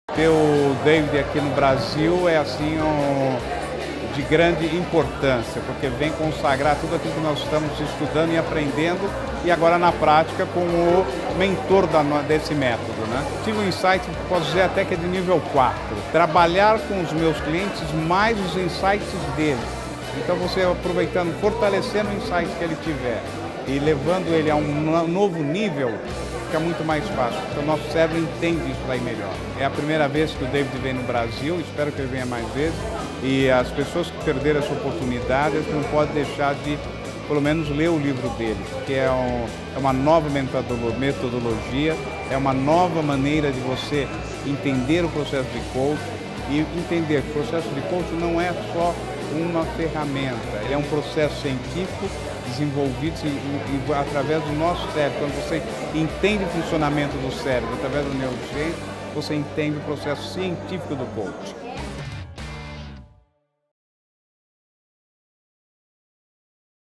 Ter o David aqui no Brasil é assim de grande importância, porque vem consagrar tudo aquilo que nós estamos estudando e aprendendo e agora na prática com o mentor desse método, né? Tive um insight, posso dizer até que é de nível 4, trabalhar com os meus clientes mais os insights deles. Então você aproveitando, fortalecendo o insight que ele tiver e levando ele a um novo nível, fica muito mais fácil, porque o nosso cérebro entende isso daí melhor. É a primeira vez que o David vem no Brasil, espero que ele venha mais vezes, e as pessoas que perderam essa oportunidade não podem deixar de, pelo menos, ler o livro dele, que é uma nova metodologia, é uma nova maneira de você entender o processo de coach e entender que o processo de coach não é só uma ferramenta, é um processo científico desenvolvido através do nosso cérebro. Quando você entende o funcionamento do cérebro através da neurociência, você entende o processo científico do coach.